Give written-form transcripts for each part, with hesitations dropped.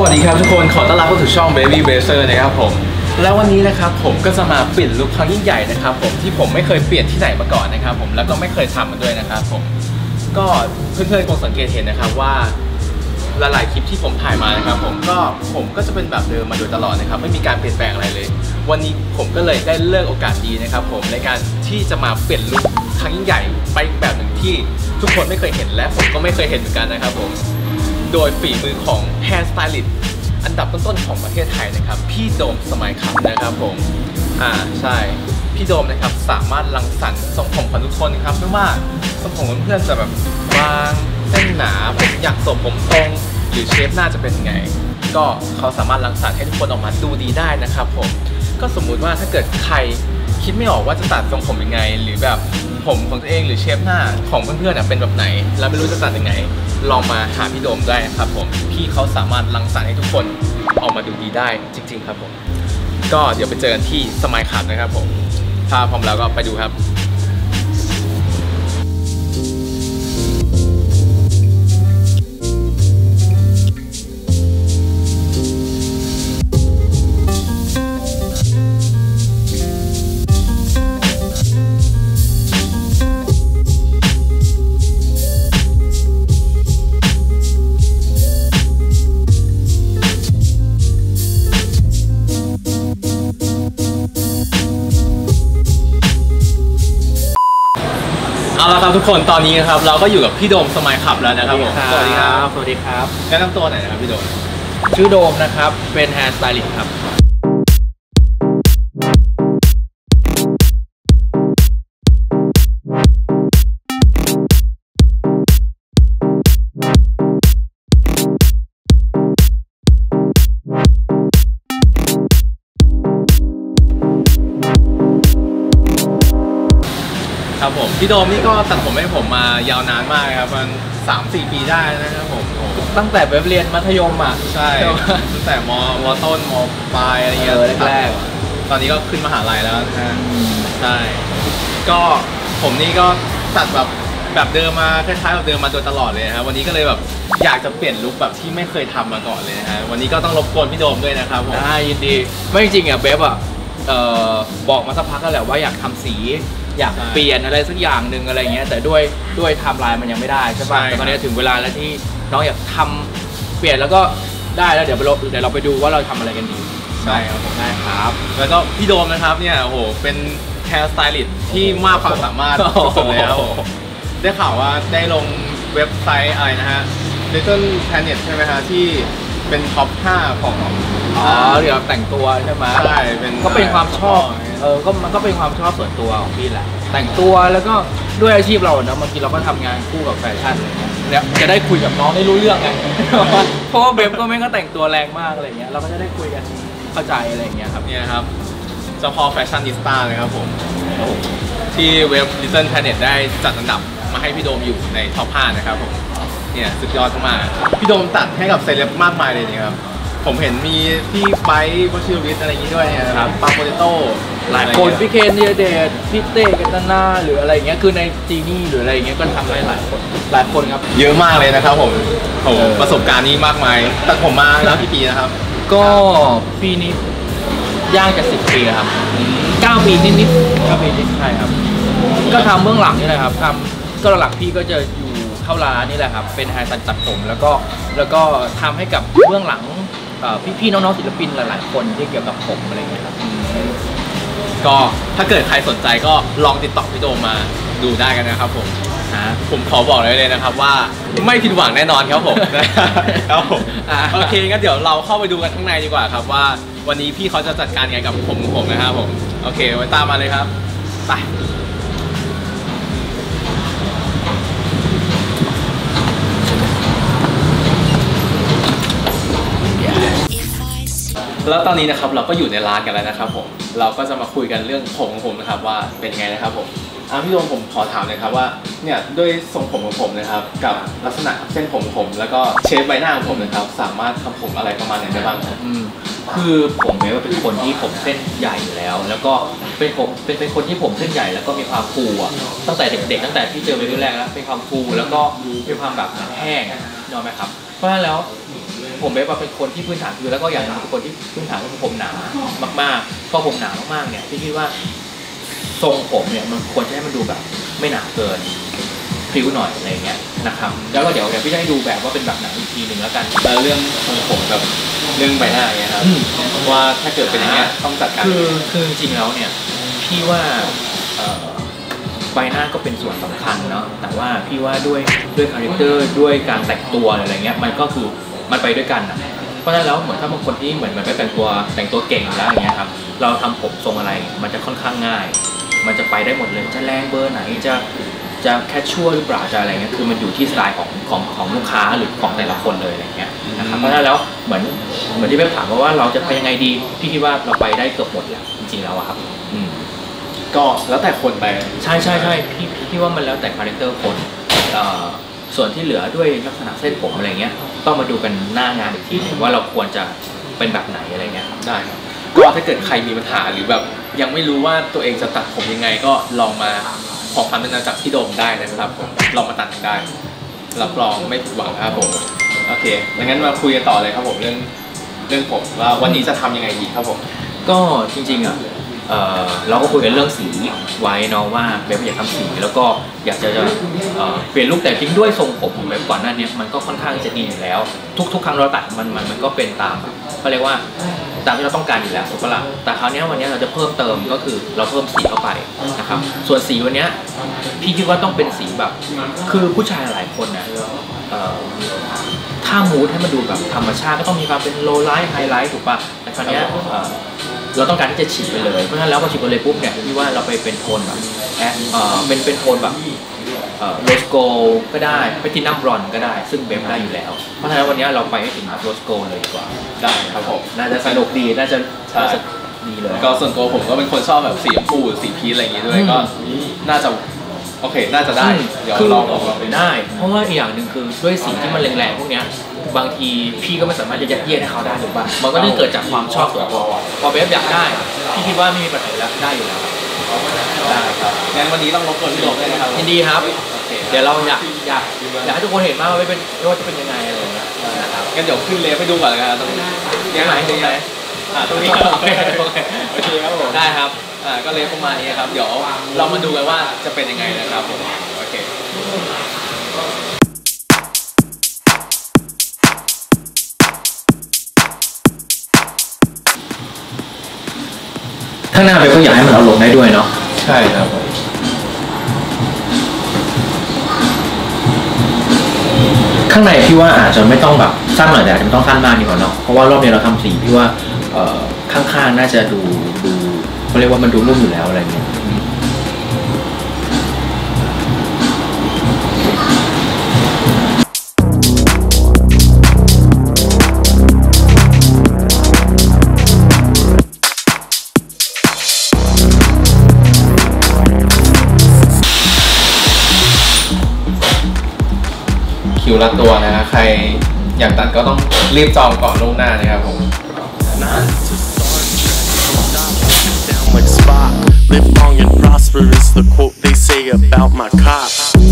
วัสดีครับทุกคนขอต้อนรับเข้าสู่ช่อง Baby Blazer นะครับผมแล้ววันนี้นะครับผมก็จะมาเปลี่ยนลุคครั้งยิ่งใหญ่นะครับผมที่ผมไม่เคยเปลี่ยนที่ไหนมาก่อนนะครับผมแล้วก็ไม่เคยทำมันด้วยนะครับผมก็เพื่อนๆคงสังเกตเห็นนะครับว่าหลายๆคลิปที่ผมถ่ายมานะครับผมก็จะเป็นแบบเดิมมาโดยตลอดนะครับไม่มีการเปลี่ยนแปลงอะไรเลยวันนี้ผมก็เลยได้เลือกโอกาสดีนะครับผมในการที่จะมาเปลี่ยนลุคครั้งยิ่งใหญ่ไปแบบหนึ่งที่ทุกคนไม่เคยเห็นและผมก็ไม่เคยเห็นเหมือนกันนะครับผมโดยฝีมือของ Hair Stylist อันดับต้นๆของประเทศไทยนะครับพี่โดมสมัยครับนะครับผมใช่พี่โดมนะครับสามารถรังสรรค์ทรงผมของทุกคนครับไม่ว่าทรงผมเพื่อนๆจะแบบบางเส้นหนาผมอยากทรงผมตรงหรือเชฟหน้าจะเป็นไงก็เขาสามารถรังสรรค์ให้ทุกคนออกมาดูดีได้นะครับผมก็สมมุติว่าถ้าเกิดใครคิดไม่ออกว่าจะตัดทรงผมยังไงหรือแบบผมของตัวเองหรือเชฟหน้าของเพื่อนๆเป็นแบบไหนแล้วไม่รู้จะตัดยังไงลองมาหาพี่โดมได้นะครับผมพี่เขาสามารถรังสรรค์ให้ทุกคนออกมาดูดีได้จริงๆครับผมก็เดี๋ยวไปเจอกันที่สมัยขับนะครับผมถ้าพร้อมแล้วก็ไปดูครับเอาละครับทุกคนตอนนี้นะครับเราก็อยู่กับพี่โดมสมัยขับแล้วนะครับผมสวัสดีครับสวัสดีครับแนะนำตัวหน่อยนะครับพี่โดมชื่อโดมนะครับเป็น Hair Stylist ครับครับผมพี่โดมนี่ก็ตัดผมให้ผมมายาวนานมากครับมัน3-4 ปีได้นะครับผมตั้งแต่แบบเรียนมัธยมอ่ะใช่ตั้งแต่มต้นมปลายอะไรเงี้ยแรกตอนนี้ก็ขึ้นมหาลัยแล้วนะฮะใช่ก็ผมนี่ก็ตัดแบบเดิมมาคล้ายๆแบบเดิมมาโดยตลอดเลยนะครับวันนี้ก็เลยแบบอยากจะเปลี่ยนลุคแบบที่ไม่เคยทำมาก่อนเลยนะฮะวันนี้ก็ต้องรบกวนพี่โดมด้วยนะครับผมได้ยินดีไม่จริงอ่ะเบฟอ่ะบอกมาสักพักแล้วแหละว่าอยากทำสีอยากเปลี่ยนอะไรสักอย่างหนึ่งอะไรเงี้ยแต่ด้วยไทม์ไลน์มันยังไม่ได้ใช่ป่ะตอนนี้ถึงเวลาแล้วที่น้องอยากทำเปลี่ยนแล้วก็ได้แล้วเดี๋ยวเราไปดูว่าเราทำอะไรกันดีใช่ครับผมได้ครับแล้วก็พี่โดมนะครับเนี่ยโอ้โหเป็น Hair Stylist ที่มากความสามารถสุดๆแล้วได้ข่าวว่าได้ลงเว็บไซต์อะไรนะฮะ Little Planet ใช่ไหมฮะที่เป็นท็อป 5ของเดี๋ยวแต่งตัวใช่ไหมใช่ก็เป็นความชอบมันก็เป็นความชอบส่วนตัวของพี่แหละแต่งตัวแล้วก็ด้วยอาชีพเราเนาะบางทีเราก็ทำงานคู่กับแฟชั่นอะไรเงี้ยแล้วจะได้คุยกับน้องได้รู้เรื่องไงเพราะว่าเบฟก็ไม่ก็แต่งตัวแรงมากอะไรเงี้ยเราก็จะได้คุยกันเข้าใจอะไรเงี้ยครับเนี่ยครับเจ้าพ่อแฟชั่นนิสต้าเลยครับผมที่เว็บ Little Planet ได้จัดอันดับมาให้พี่โดมอยู่ในท็อป 5นะครับผมเนี่ยสุดยอดมากพี่โดมตัดให้กับเซเลบมากมายเลยนี่ครับผมเห็นมีพี่ไบค์วชิรวิทย์อะไรอย่างนี้ด้วยนะครับปาโปเตโต้หลายคนพี่เคนเดียเดชพี่เต้กันนาหรืออะไรเงี้ยคือในจีนี่หรืออะไรเงี้ยก็ทำได้หลายคนครับเยอะมากเลยนะครับผมประสบการณ์นี้มากมายตัดผมมาแล้วกี่ปีนะครับก็ปีนี้ย่างจะ10 ปีครับ9 ปีนิด9 ปีนิดใช่ครับก็ทำเบื้องหลังนี่แหละครับทำก็หลักพี่ก็จะอยู่เข้าร้านนี่แหละครับเป็นไฮสไตล์ตัดผมแล้วก็ทำให้กับเบื้องหลังพี่น้องๆศิลปินหลายๆคนที่เกี่ยวกับผมอะไรเงี้ยครับก็ถ้าเกิดใครสนใจก็ลองติดต่อพี่โดมมาดูได้กันนะครับผมขอบอกเลยนะครับว่าไม่ผิดหวังแน่นอนครับผมครับผมโอเคงั้นเดี๋ยวเราเข้าไปดูกันข้างในดีกว่าครับว่าวันนี้พี่เขาจะจัดการไงกับผมนะครับผมโอเคไว้ตามมาเลยครับไปแล้วตอนนี้นะครับเราก็อยู่ในร้านกันแล้วนะครับผมเราก็จะมาคุยกันเรื่องผมของผมนะครับว่าเป็นไงนะครับผมพี่โดมผมขอถามเลยครับว่าเนี่ยด้วยทรงผมของผมนะครับกับลักษณะเส้นผมแล้วก็เชฟใบหน้าของผมนะครับสามารถทำผมอะไรประมาณไหนได้บ้างครับคือผมเนี่ยเป็นคนที่ผมเส้นใหญ่อยู่แล้วแล้วก็เป็นคนที่ผมเส้นใหญ่แล้วก็มีความฟูอ่ะตั้งแต่เด็กๆตั้งแต่ที่เจอไปรุ่นแรกแล้วเป็นความฟูแล้วก็มีความแบบแห้งนอนไหมครับเพราะฉะนั้นแล้วผมแบบว่าเป็นคนที่พื้นฐานคือแล้วก็อย่างนึงเป็นคนที่พื้นฐานคือผมหนามากๆพอผมหนามากๆเนี่ยพี่คิดว่าทรงผมเนี่ยมันควรจะให้มันดูแบบไม่หนาเกินพริ้วหน่อยอะไรเงี้ยนะครับแล้วก็เดี๋ยวพี่จะให้ดูแบบว่าเป็นแบบไหนอีกทีหนึ่งแล้วกันแล้วเรื่องทรงผมกับเรื่องใบหน้าเนี่ยครับว่าถ้าเกิดเป็นอย่างเงี้ยต้องจัดการคือจริงๆแล้วเนี่ยพี่ว่าใบหน้าก็เป็นส่วนสำคัญเนาะแต่ว่าพี่ว่าด้วยคาแรคเตอร์ด้วยการแต่งตัวอะไรเงี้ยมันก็คือมันไปด้วยกันนะเพราะฉะนั้นแล้วเหมือนถ้าบางคนที่เหมือนมันไม่แต่งตัวเก่งแล้วอย่างเงี้ยครับเราทำผมทรงอะไรมันจะค่อนข้างง่ายมันจะไปได้หมดเลยจะแรงเบอร์ไหนจะแคชชัวร์หรือเปล่าจะอะไรเงี้ยคือมันอยู่ที่สไตล์ของลูกค้าหรือของแต่ละคนเลยอะไรเงี้ยนะครับเพราะฉะนั้นแล้วเหมือนที่เว็บถามว่าเราจะไปยังไงดีพี่คิดว่าเราไปได้เกือบหมดแล้วจริงๆแล้วครับก็แล้วแต่คนไปใช่พี่ว่ามันแล้วแต่คาแรคเตอร์คนส่วนที่เหลือด้วยลักษณะเส้นผมอะไรเงี้ยต้องมาดูกันหน้างานอีกทีนึงว่าเราควรจะเป็นแบบไหนอะไรเงี้ยได้ครับก็ถ้าเกิดใครมีปัญหาหรือแบบยังไม่รู้ว่าตัวเองจะตัดผมยังไงก็ลองมาขอคำแนะนำจากพี่โดมได้นะครับผมลองมาตัดกันได้รับรองไม่ผิดหวังครับผมโอเคดังนั้นมาคุยกันต่อเลยครับผมเรื่องผมว่าวันนี้จะทำยังไงดีครับผมก็จริงๆเราก็คุยกันเรื่องสีไว้เนาะว่าเบบอยากทำสีแล้วก็อยากจะเปลี่ยนลุคแต่จริงด้วยทรงผมของเบบก่อนหน้านี้มันก็ค่อนข้างจะดีอยู่แล้วทุกครั้งเราตัดมันก็เป็นตามเขาเรียกว่าตามที่เราต้องการอยู่แล้วถูกปะล่ะแต่คราวนี้วันนี้เราจะเพิ่มเติมก็คือเราเพิ่มสีเข้าไปนะครับส่วนสีวันนี้พี่คิดว่าต้องเป็นสีแบบคือผู้ชายหลายคนเนี่ยถ้ามูดให้มันดูแบบธรรมชาติก็ต้องมีความเป็นโลไลท์ไฮไลท์ถูกปะแต่คราวนี้เราต้องการที่จะฉีดไปเลยเพราะฉะนั้นแล้วพอฉีดไปเลยปุ๊บเนี่ยพี่ว่าเราไปเป็นโทนแบบเป็นโทนแบบโรสโกก็ได้แพทินัมบรอนก็ได้ซึ่งเบฟได้อยู่แล้วเพราะฉะนั้นวันนี้เราไปให้ถึงโรสโกเลยดีกว่าได้ครับผมน่าจะสนุกดีน่าจะดีเลยก็ส่วนตัวผมก็เป็นคนชอบแบบสีชมพูสีพีชอะไรอย่างงี้ด้วยก็น่าจะโอเคน่าจะได้เดี๋ยวลองได้เพราะว่าอีกอย่างหนึ่งคือด้วยสีที่มันแรงๆพวกนี้บางทีพี่ก็ไม่สามารถจะยัดเยียดให้เขาได้ถูกป่ะมันก็ต้องเกิดจากความชอบส่วนตัวพอเบฟอยากได้พี่คิดว่าไม่มีปัญหาแล้วได้อยู่แล้วได้ครับงั้นวันนี้ต้องรบกวนพี่โดมด้วยนะครับยินดีครับเดี๋ยวเราอยากให้ทุกคนเห็นมากว่าว่าจะเป็นยังไงอะไรอย่างเงี้ยนะครับงั้นเดี๋ยวขึ้นเลฟให้ดูก่อนเลยครับตรงนี้ยังไงตรงไหนตรงนี้โอเคครับผมได้ครับก็เลฟประมาณนี้ครับเดี๋ยวเรามาดูกันว่าจะเป็นยังไงนะครับผมโอเคข้างหน้าเบลก็อยากให้มันเอาลงได้ด้วยเนาะใช่ครับข้างในพี่ว่าอาจจะไม่ต้องแบบสั้นหน่อยแต่อาจจะไม่ต้องสั้นมากดีกว่าเนาะเพราะว่ารอบนี้เราทำสีพี่ว่าข้างๆน่าจะดูเขาเรียกว่ามันดูนุ่มอยู่แล้วอะไรเงี้ยคิวละตัวนะฮะใครอยากตัดก็ต้องรีบจองก่อนล่วงหน้านะครับผม Live long and prosperous, the quote they say about my cop.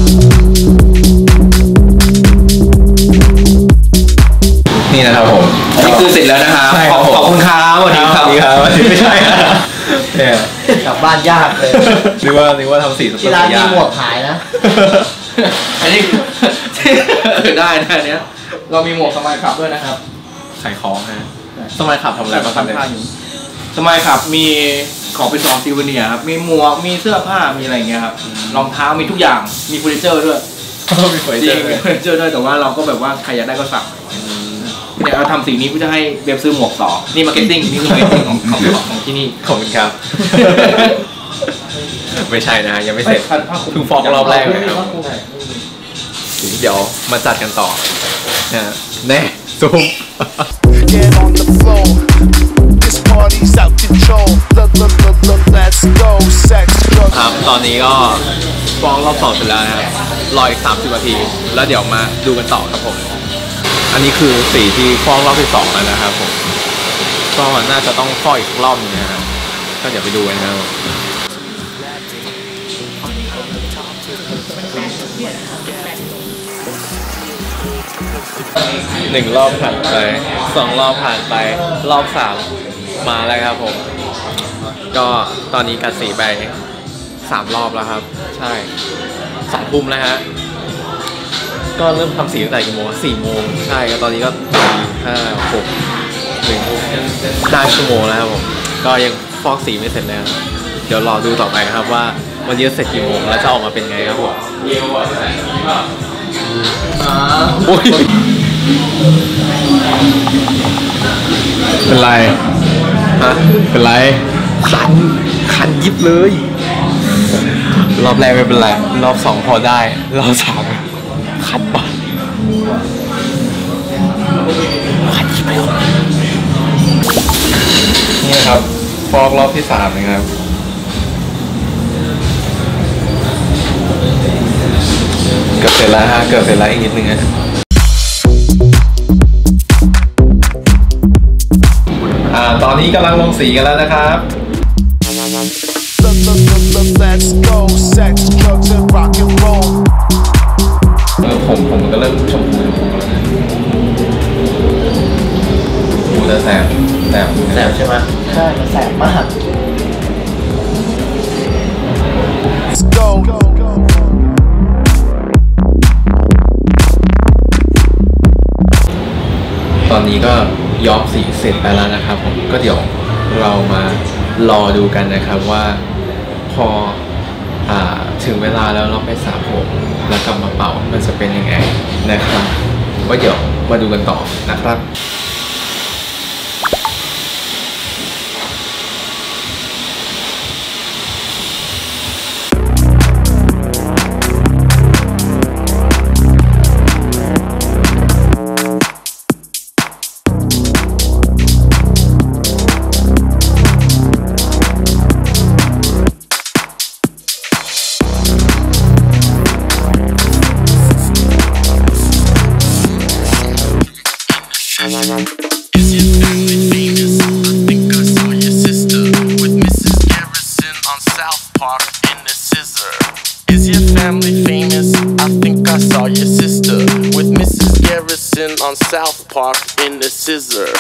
นี่นะครับผมนี่คือเสร็จแล้วนะครับขอบคุณครับสวัสดีครับไม่ใช่เนี่ยกลับบ้านยากเลยนึกว่าทำสีสเปที่ร้านมีหมวกขายนะอันนี้ได้นะเนี้ยเรามีหมวกสมัยขับด้วยนะครับขายของนะสมัยขับทำอะไรบ้างครับเนี่ยสมัยขับมีของเป็นซองซิวเนียครับมีหมวกมีเสื้อผ้ามีอะไรอย่างเงี้ยครับรองเท้ามีทุกอย่างมีเฟอร์นิเจอร์ด้วยมีเฟอร์นิเจอร์ด้วยแต่ว่าเราก็แบบว่าใครอยากได้ก็สั่งเนี่ยเราทำสีนี้เพื่อจะให้เว็บซื้อหมวกต่อนี่มาร์เก็ตติ้งนี่คือมาร์เก็ตติ้งของที่นี่ขอบคุณครับไม่ใช่นะยังไม่เสร็จเพิ่งฟอกรอบแรกเลยครับเดี๋ยวมาจัดกันต่อนะแน่ซูมครับตอนนี้ก็ฟอกรอบ2เสร็จแล้วนะครับรออีก30 นาทีแล้วเดี๋ยวมาดูกันต่อครับผมอันนี้คือสีที่ฟอกรอบที่2แล้วนะครับผมก็น่าจะต้องฟอกอีกรอบนึงนะฮะก็เดี๋ยวไปดูกันนะครับ 1 รอบผ่านไป2 รอบผ่านไปรอบ3มาแล้วครับผมก็ตอนนี้กัดสีไป3 รอบแล้วครับใช่2 ทุ่มแล้วฮะก็เริ่มทำสีตั้งแต่กี่โมง4 โมงใช่ก็ตอนนี้ก็5 6 1 ทุ่มได้ชั่วโมงแล้วครับผมก็ยังฟอกสีไม่เสร็จแล้วเดี๋ยวรอดูต่อไปครับว่าวันนี้เสร็จกี่โมงแล้วจะออกมาเป็นไงครับผมโอ้ยเป็นไรฮะเป็นไรคันยิบเลยรอบแรกไม่เป็นไรรอบ2พอได้รอบ3คันปะคันยิบไปนี่นะครับฟอกรอบที่3นะครับเกือบเสร็จแล้วฮะเกือบเสร็จแล้วอีกนิดนึงฮะตอนนี้กำลังลงสีกันแล้วนะครับ Let's go, sex, drugs, and rock and roll. ผมก็เริ่มชมพูแล้วนะพูจะแสบใช่ไหมใช่มันแสบมาก Let's go. ตอนนี้ก็ย้อมสีเสร็จไปแล้วนะครับผมก็เดี๋ยวเรามารอดูกันนะครับว่าพอถึงเวลาแล้วเราไปสระผมแล้วกลับมาเป่ามันจะเป็นยังไงนะครับว่าเดี๋ยวมาดูกันต่อนะครับ Is your family famous? I think I saw your sister with Mrs. Garrison on South Park in the scissor. Is your family famous? I think I saw your sister with Mrs. Garrison on South Park in the scissor.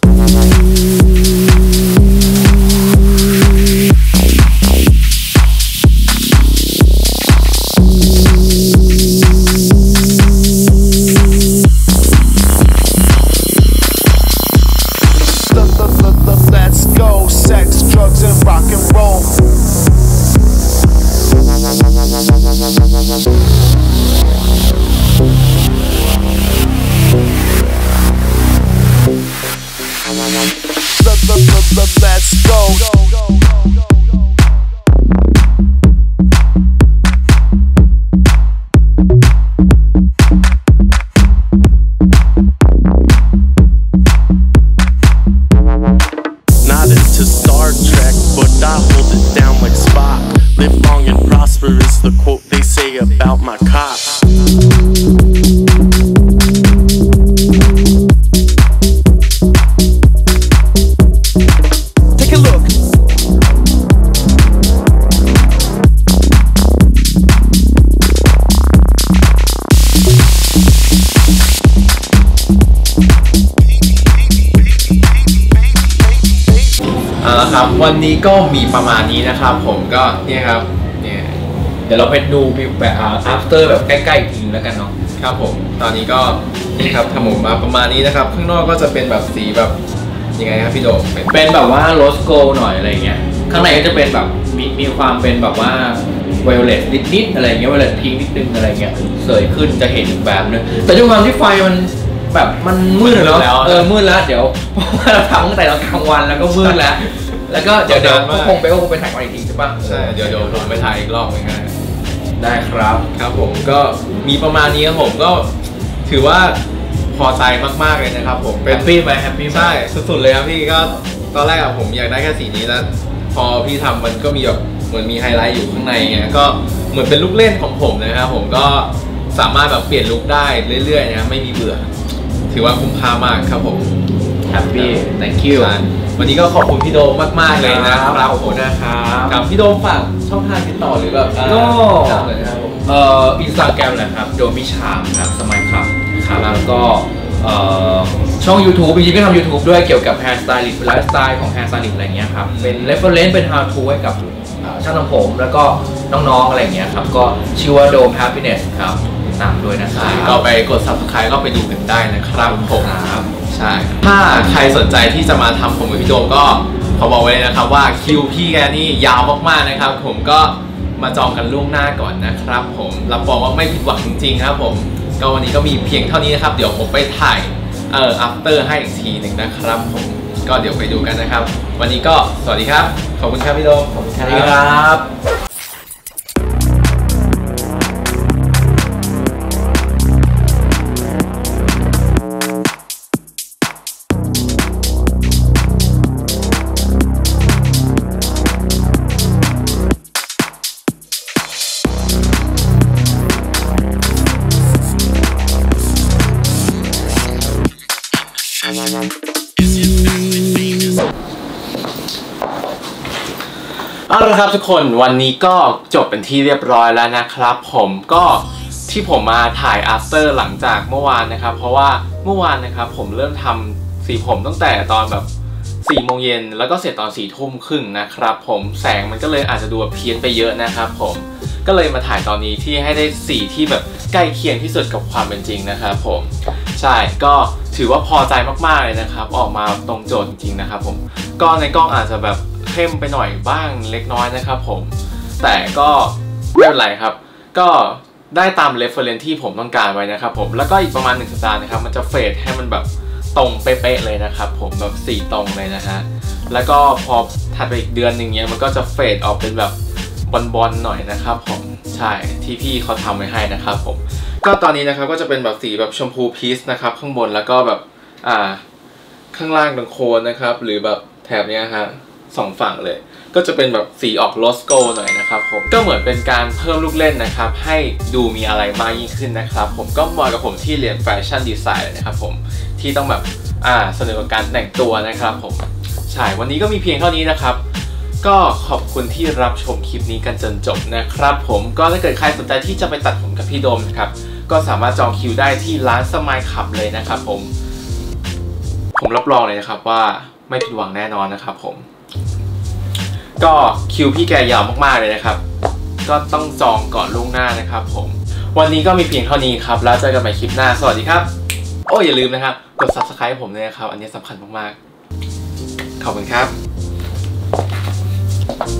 Let's go, sex, drugs, and rock and roll. Let's go. Not into Star Trek, but I hold it down like Spock. Live long and prosper is the quote they say about my cock. Take a look. ครับวันนี้ก็มีประมาณนี้นะครับผมก็เนี่ยครับเนี่ยเดี๋ยวเราไปดูแบบ after แบบใกล้ๆอีกทีแล้วกันเนาะครับผมตอนนี้ก็นี่ครับทำผมมาประมาณนี้นะครับข้างนอกก็จะเป็นแบบสีแบบยังไงครับพี่โดมเป็นแบบว่าโรสโกลหน่อยอะไรเงี้ยข้างในก็จะเป็นแบบมีความเป็นแบบว่าไวโอเลตนิดๆอะไรเงี้ยไวโอเลตพิงนิดนึงอะไรเงี้ยสวยขึ้นจะเห็นอีกแบบนึงแต่ด้วยความที่ไฟมันแบบมันมืดเนาะมืดแล้วเดี๋ยวเพราะว่าเราทำตั้งแต่เรากลางวันแล้วก็มืดแล้วก็เดี๋ยวก็คงไปถ่ายวันอีกทีใช่ปะใช่เดี๋ยวผมไปถ่ายอีกรอบนึงนะได้ครับครับผมก็มีประมาณนี้ครับผมก็ถือว่าพอใจมากๆเลยนะครับผมแฮปปี้ไปแฮปปี้ใช่สุดๆเลยครับพี่ก็ตอนแรกผมอยากได้แค่สีนี้แล้วพอพี่ทำมันก็มีแบบเหมือนมีไฮไลท์อยู่ข้างในเงี้ยก็เหมือนเป็นลูกเล่นของผมนะครับผมก็สามารถแบบเปลี่ยนลุคได้เรื่อยๆนะไม่มีเบื่อถือว่าคุ้มค่ามากครับผมแฮปปี้ thank you วันนี้ก็ขอบคุณพี่โดมมากๆเลยนะครับขอบคุณนะครับกับพี่โดมฝากช่องทางติดต่อหรือแบบก็อินสตาแกรมแหละครับโดมิชามครับสมัยครับครับก็ช่อง YouTube จริงๆก็ทำ YouTube ด้วยเกี่ยวกับ hair stylist ไลฟ์สไตล์ของ hair stylist อะไรเงี้ยครับเป็น reference เป็น how to ให้กับช่างทำผมแล้วก็น้องๆอะไรเงี้ยครับก็ชื่อว่า Dome Happiness ครับติดตามด้วยนะครับก็ไปกด subscribe ก็ไปดูกันได้นะครับผมใช่ถ้าใครสนใจที่จะมาทำผมกับพี่โดมก็ขอบอกไว้เลยนะครับว่าคิวพี่แกนี่ยาวมากๆนะครับผมก็มาจองกันล่วงหน้าก่อนนะครับผมรับรองว่าไม่ผิดหวังจริงๆครับผมก็วันนี้ก็มีเพียงเท่านี้นะครับเดี๋ยวผมไปถ่ายafter ให้อีกทีหนึ่งนะครับผมก็เดี๋ยวไปดูกันนะครับวันนี้ก็สวัสดีครับขอบคุณครับพี่โดมขอบคุณครับเอาละครับทุกคนวันนี้ก็จบเป็นที่เรียบร้อยแล้วนะครับผมก็ที่ผมมาถ่าย after หลังจากเมื่อวานนะครับเพราะว่าเมื่อวานนะครับผมเริ่มทำสีผมตั้งแต่ตอนแบบ4 โมงเย็นแล้วก็เสร็จตอน4 ทุ่มครึ่งนะครับผมแสงมันก็เลยอาจจะดูเพี้ยนไปเยอะนะครับผมก็เลยมาถ่ายตอนนี้ที่ให้ได้สีที่แบบใกล้เคียงที่สุดกับความเป็นจริงนะครับผมใช่ก็ถือว่าพอใจมากๆเลยนะครับออกมาตรงโจทย์จริงๆนะครับผมก็ในกล้องอาจจะแบบเข้มไปหน่อยบ้างเล็กน้อยนะครับผมแต่ก็ไม่เป็นไรครับก็ได้ตาม reference ที่ผมต้องการไว้นะครับผมแล้วก็อีกประมาณ1 สัปดาห์นะครับมันจะเฟดให้มันแบบตรงเป๊ะๆเลยนะครับผมแบบสีตรงเลยนะฮะแล้วก็พอถัดไปอีกเดือนหนึ่งเนี้ยมันก็จะเฟดออกเป็นแบบบอลๆหน่อยนะครับผมใช่ที่พี่เขาทำไว้ให้นะครับผมก็ตอนนี้นะครับก็จะเป็นแบบสีแบบชมพูพีชนะครับข้างบนแล้วก็แบบข้างล่างตรงโคนนะครับหรือแบบแถบเนี้ยฮะ2 ฝั่งเลยก็จะเป็นแบบสีออกโรสโกหน่อยนะครับผมก็เหมือนเป็นการเพิ่มลูกเล่นนะครับให้ดูมีอะไรมากยิ่งขึ้นนะครับผมก็เหมาะกับผมที่เรียนแฟชั่นดีไซน์เลยนะครับผมที่ต้องแบบสนุกกับการแต่งตัวนะครับผมใช่วันนี้ก็มีเพียงเท่านี้นะครับก็ขอบคุณที่รับชมคลิปนี้กันจนจบนะครับผมก็ถ้าเกิดใครสนใจที่จะไปตัดผมกับพี่โดมนะครับก็สามารถจองคิวได้ที่ร้านสมายขับเลยนะครับผมรับรองเลยนะครับว่าไม่ผิดหวังแน่นอนนะครับผมก็คิวพี่แกยาวมากๆเลยนะครับก็ต้องจองก่อนล่วงหน้านะครับผมวันนี้ก็มีเพียงเท่านี้ครับแล้วเจอกันใหม่คลิปหน้าสวัสดีครับโอ้อย่าลืมนะครับกด subscribe ผมด้วยนะครับอันนี้สำคัญมากๆขอบคุณครับ